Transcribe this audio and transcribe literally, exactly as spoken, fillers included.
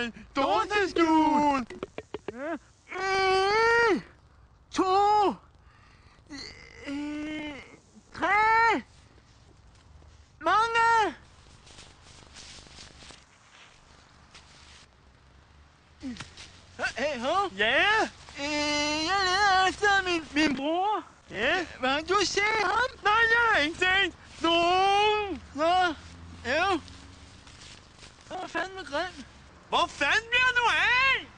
en dåsestol. En, to, øh, tre, mange. Hey, hov. Ja? Øh, jeg leder efter min, min bror. Ja? Hvad du se ham? Nej, jeg har ikke set nogen. Nå, jo. Han var fandme grim. Hvor fanden bliver du af?